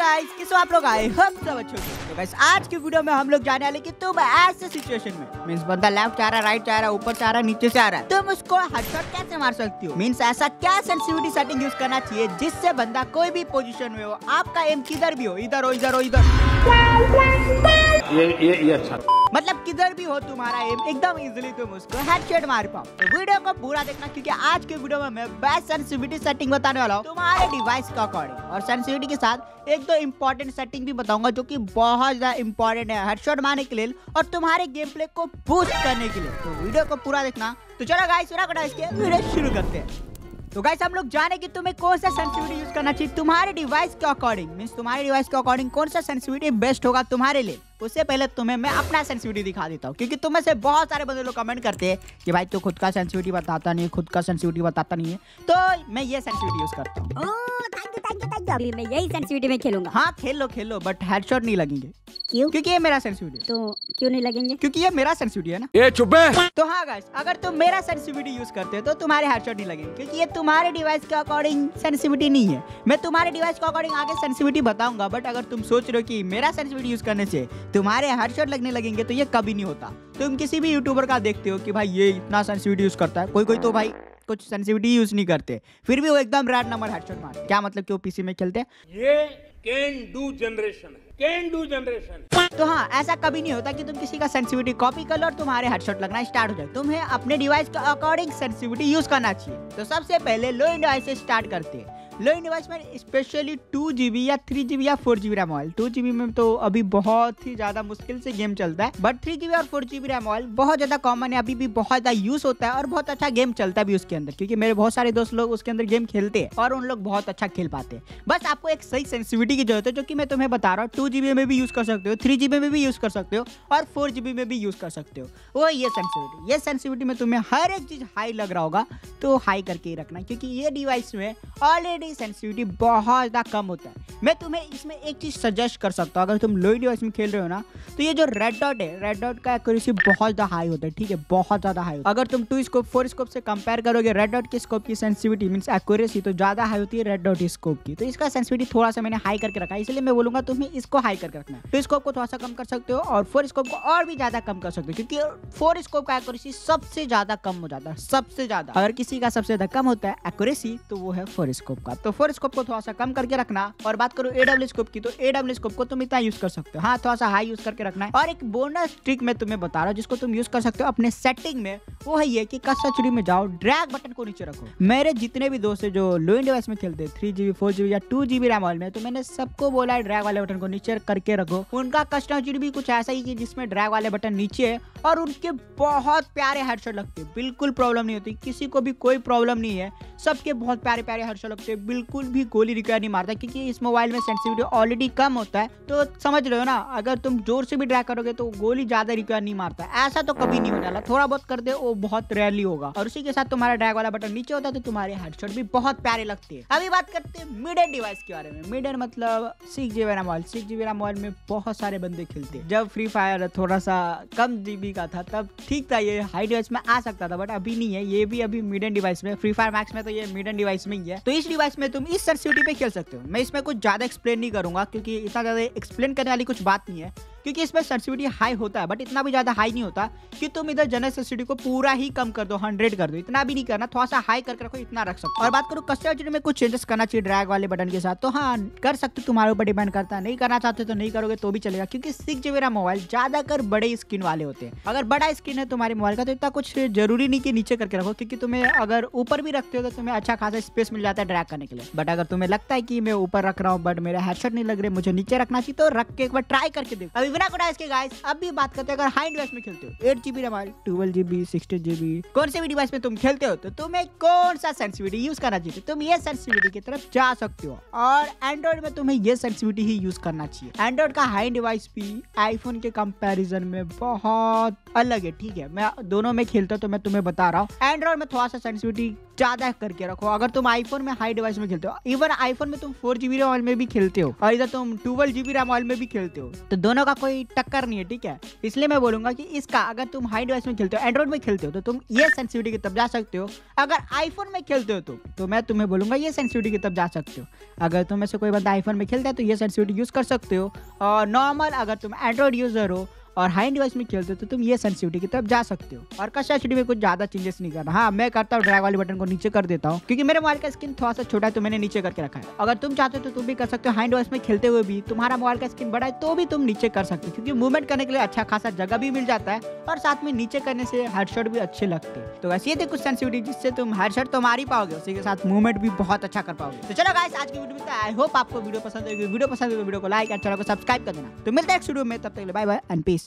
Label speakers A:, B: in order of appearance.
A: Guys, किसो आप लोग आए हम सब अच्छे होंगे। तो गाइस आज की वीडियो में हम लोग जाने वाले कि तुम ऐसे सिचुएशन में मींस बंदा लेफ्ट जा रहा है, राइट जा रहा है, ऊपर जा रहा है, नीचे से आ रहा है, तुम उसको हेडशॉट कैसे मार सकती हो। मींस ऐसा क्या सेंसिटिविटी सेटिंग यूज करना चाहिए जिससे बंदा कोई भी पोजीशन में हो, आपका एम किधर भी हो, इधर हो इधर हो इधर,
B: ये अच्छा,
A: मतलब किधर भी हो तुम्हारा एम एकदम इजीली तुम उसको हेडशॉट मार पाओ। तो वीडियो को पूरा देखना क्योंकि आज के वीडियो में मैं बेस्ट सेंसिटिविटी सेटिंग बताने वाला हूँ तुम्हारे डिवाइस का अकॉर्डिंग, और सेंसिटिविटी के साथ एक दो इंपॉर्टेंट सेटिंग भी बताऊंगा जो कि बहुत ज्यादा इंपॉर्टेंट है हेडशॉट मारने के लिए और तुम्हारे गेम प्ले को बूस्ट करने के लिए। तो वीडियो को पूरा देखना। तो चलो गाइस वीडियो शुरू करते हैं। तो गाइस हम लोग जाने कि तुम्हें कौन सा सेंसिटिविटी यूज करना चाहिए तुम्हारे डिवाइस के अकॉर्डिंग, मींस तुम्हारे डिवाइस के अकॉर्डिंग कौन सा सेंसिटिविटी बेस्ट होगा तुम्हारे लिए। उससे पहले तुम्हें मैं अपना सेंसिटिविटी दिखा देता हूँ क्योंकि तुम में से बहुत सारे बंदे लोग कमेंट करते हैं कि भाई तू खुद का सेंसिटिविटी बताता नहीं है, खुद का सेंसिटिविटी बताता नहीं है, तो मैं ये सेंसिटिविटी यूज करता हूँ।
C: अभी मैं यही सेंसिटिविटी में खेलूंगा।
A: हाँ खेल लो बट हेडशॉट नहीं लगेंगे।
C: क्यों?
A: क्योंकि ये मेरा सेंसिटिविटी है।
C: तो क्यों नहीं लगेंगे?
A: क्योंकि ये मेरा सेंसिटिविटी है ना।
B: ये चुप है।
A: तो हाँ गाइस, अगर तुम मेरा सेंसिटिविटी यूज करते हो तो तुम्हारे हेडशॉट नहीं लगेंगे क्योंकि ये तुम्हारे डिवाइस के अकॉर्डिंग सेंसिटिविटी नहीं है। मैं तुम्हारे डिवाइस के अकॉर्डिंग आगे सेंसिटिविटी बताऊंगा, बट अगर तुम सोच रहे हो कि मेरा सेंसिटिविटी यूज करने से तुम्हारे हेडशॉट लगने लगेंगे तो ये कभी नहीं होता। तुम किसी भी यूट्यूबर का देखते हो कि भाई ये इतना सेंसिटिविटी यूज करता है, कोई तो भाई कुछ सेंसिटिविटी यूज नहीं करते फिर भी वो एकदम रैट नंबर हेडशॉट मारते। क्या मतलब कि वो पीसी में खेलते हैं?
B: ये कैन डू जनरेशन है, कैन डू जनरेशन।
A: तो हाँ, ऐसा कभी नहीं होता कि तुम किसी का सेंसिटिविटी कॉपी कर लो और तुम्हारे हेडशॉट लगना स्टार्ट हो जाए। तुम्हें अपने डिवाइस के अकॉर्डिंग सेंसिटिविटी यूज करना चाहिए। तो सबसे पहले लो एंड डिवाइस से स्टार्ट करते हैं। लो एंड डिवाइस में स्पेशली 2GB या 3GB या 4GB रैम ऑयल। 2GB में तो अभी बहुत ही ज्यादा मुश्किल से गेम चलता है, बट 3GB और 4GB रैम ऑयल बहुत ज्यादा कॉमन है, अभी भी बहुत ज्यादा यूज होता है और बहुत अच्छा गेम चलता भी उसके अंदर क्योंकि मेरे बहुत सारे दोस्त लोग उसके अंदर गेम खेलते हैं और उन लोग बहुत अच्छा खेल पाते हैं। बस आपको एक सही सेंसिटिविटी की जरूरत है जो कि मैं तुम्हें बता रहा हूँ। 2GB में भी यूज कर सकते हो, 3GB में भी यूज कर सकते हो और 4GB में भी यूज कर सकते हो। वो ये सेंसिटिविटी में तुम्हें हर एक चीज हाई लग रहा होगा तो हाई करके ही रखना क्योंकि ये डिवाइस में ऑलरेडी सेंसिटिविटी बहुत ज्यादा कम होता है। मैं तुम्हें इसमें एक चीज सजेस्ट कर सकता हूँ, अगर तुम लो डिवाइस में खेल रहे हो ना तो ये जो रेड डॉट है, रेड डॉट का एक्यूरेसी बहुत ज्यादा हाई होता है, ठीक है, बहुत ज्यादा हाई होता है। अगर तुम 2 स्कोप 4 स्कोप से कंपेयर करोगे रेड डॉट के स्कोप की सेंसिटिविटी मींस एक्यूरेसी तो ज्यादा हाई होती है रेड डॉट स्कोप की। तो इसका सेंसिटिविटी थोड़ा सा मैंने हाई करके रखा है, इसलिए मैं बोलूंगा तुम्हें इसको हाई करके रखना है। 2 स्कोप को थोड़ा सा कम कर सकते हो और 4 स्कोप को और भी ज्यादा कम कर सकते हो क्योंकि 4 स्कोप का एक्यूरेसी सबसे ज्यादा कम हो जाता है, सबसे ज्यादा। अगर किसी का सबसे ज्यादा कम होता है एक्यूरेसी तो वो है 4 स्कोप का। तो 4 स्कोप को थोड़ा सा कम करके रखना। और बात करो AW स्कोप की तो AW स्कोप को तुम इतना यूज कर सकते हो, हाँ थोड़ा सा हाई यूज करके रखना है। और एक बोनस ट्रिक मैं तुम्हें बता रहा हूँ जिसको तुम यूज कर सकते हो अपने सेटिंग में, वो है ये कि कस्टडी में जाओ, ड्रैग बटन को नीचे रखो। मेरे जितने भी दोस्त है जो लो एंड डिवाइस में खेलते हैं 3GB 4GB या 2GB रैम ऑयल में, तो मैंने सबको बोला है ड्रैग वाले बटन को नीचे करके रखो। उनका कस्टडी भी कुछ ऐसा ही कि जिसमें ड्रैग वाले बटन नीचे है और उनके बहुत प्यारे हेडशॉट लगते हैं, बिल्कुल प्रॉब्लम नहीं होती, किसी को भी कोई प्रॉब्लम नहीं है, सबके बहुत प्यारे प्यारे हेडशॉट लगते हैं, बिल्कुल भी गोली रिक्वायर नहीं मारता क्योंकि इस मोबाइल में सेंसिटिविटी ऑलरेडी कम होता है। तो समझ रहे हो ना, अगर तुम जोर से भी ड्रैग करोगे तो गोली ज्यादा रिक्वायर नहीं मारता, ऐसा तो कभी नहीं होने वाला, थोड़ा बहुत कर दे वो बहुत रेयरली होगा। और उसी के साथ तुम्हारा ड्रैग वाला बटन नीचे होता है तो तुम्हारे हेडशॉट भी बहुत प्यारे लगते हैं। अभी बात करते हैं मिड एंड डिवाइस के बारे में। मिड एंड मतलब 6GB RAM oil. 6GB RAM oil में बहुत सारे बंदे खेलते हैं। जब फ्री फायर थोड़ा सा कम GB का था तब ठीक था, ये हाई डिवाइस में आ सकता था, बट अभी नहीं है, ये भी अभी मिड एंड डिवाइस में। फ्री फायर मैक्स में तो ये मिड एंड डिवाइस में ही है। तो इस डिवाइस में तुम इस सेंसिटिविटी पे खेल सकते हो। मैं इसमें कुछ ज्यादा एक्सप्लेन नहीं करूंगा क्योंकि इतना ज्यादा एक्सप्लेन करने वाली कुछ बात नहीं है क्योंकि इसमें सेंसिटिविटी हाई होता है बट इतना भी ज्यादा हाई नहीं होता कि तुम इधर जनरल सेंसिटिविटी को पूरा ही कम कर दो, 100 कर दो, इतना भी नहीं करना, थोड़ा सा हाई करके रखो, इतना रख सकते हो। और बात करो कस्टमर में कुछ चेंजेस करना चाहिए ड्रैग वाले बटन के साथ, तो हाँ कर सकते हो, तुम्हारे ऊपर डिपेंड करता है। नहीं करना चाहते तो नहीं करोगे तो भी चलेगा क्योंकि 6GB रैम मोबाइल ज्यादातर बड़े स्क्रीन वाले होते हैं। अगर बड़ा स्क्रीन है तुम्हारे मोबाइल का तो इतना कुछ जरूरी नहीं कि नीचे करके रखो क्योंकि तुम्हें अगर ऊपर भी रखते हो तो तुम्हें अच्छा खासा स्पेस मिल जाता है ड्रैग करने के लिए। बट अगर तुम्हें लगता है कि मैं ऊपर रख रहा हूँ बट मेरा हेडशॉट नहीं लग रहे, मुझे नीचे रखना चाहिए, तो रख के एक बार ट्राई करके देखो। अभी बिना कोडाइस के गाइस अभी बात करते हैं अगर हाई डिवाइस में खेलते हो 8GB RAM oil, 12GB, 16GB, कौन से भी डिवाइस में तुम खेलते हो तो तुम्हें कौन सा सेंसिटिविटी यूज करना चाहिए, तुम ये सेंसिटिविटी की तरफ जा सकते हो। और एंड्रॉइड में तुम्हें ये सेंसिटिविटी ही यूज करना चाहिए। एंड्रॉइड का हाई डिवाइस भी आईफोन के कंपैरिजन में बहुत अलग है, ठीक है, मैं दोनों में खेलता हूं तो मैं तुम्हें बता रहा हूँ। एंड्रॉइड में थोड़ा सा सेंसिटिविटी ज्यादा करके रखो। अगर तुम आईफोन में हाई डिवाइस में खेलते हो, इवन आईफोन में तुम 4 GB रैम में भी खेलते हो और इधर तुम 12 GB रैम में भी खेलते हो, तो दोनों का कोई टक्कर नहीं है, ठीक है। इसलिए मैं बोलूंगा कि इसका अगर तुम हाई डिवाइस में खेलते हो, एंड्रॉइड में खेलते हो, तो तुम ये सेंसिटिविटी की तरफ जा सकते हो। अगर आईफोन में खेलते हो तो मैं तुम्हें बोलूंगा ये सेंसिटिविटी की तरफ जा सकते हो। अगर तुम में से कोई बंदा आईफोन में खेलता है तो ये सेंसिटिविटी यूज कर सकते हो, और नॉर्मल अगर तुम एंड्रॉइड यूजर हो और हाई डिवाइस में खेलते हो तो तुम ये सेंसिटिविटी की तरफ जा सकते हो। और कस्टम एचडी में कुछ ज्यादा चेंजेस नहीं करना। हाँ, मैं करता हूँ ड्रैग वाले बटन को नीचे कर देता हूँ, क्योंकि मेरे मोबाइल का स्क्रीन थोड़ा सा छोटा है तो मैंने नीचे करके रखा है। अगर तुम चाहते हो तो तुम भी कर सकते हो। हाई डिवाइस में खेलते हुए भी तुम्हारा मोबाइल का स्क्रीन बड़ा है तो भी तुम नीचे कर सकते हो, क्योंकि मूवमेंट करने के लिए अच्छा खासा जगह भी मिल जाता है और साथ में नीचे करने से हेडशॉट भी अच्छे लगते हैं। तो वैसे ये थे कुछ सेंसिटिविटी जिससे तुम हेडशॉट तो मार ही पाओगे, उसी के साथ मूवमेंट भी बहुत अच्छा कर पाओगे। तो चलो गाइस, आज की वीडियो में आई होप आपको वीडियो पसंद आएगी। वीडियो पसंद है तो वीडियो को लाइक और चैनल को सब्सक्राइब कर देना। तो मिलते हैं नेक्स्ट वीडियो में, तब तक के लिए बाय बाय एंड पीस।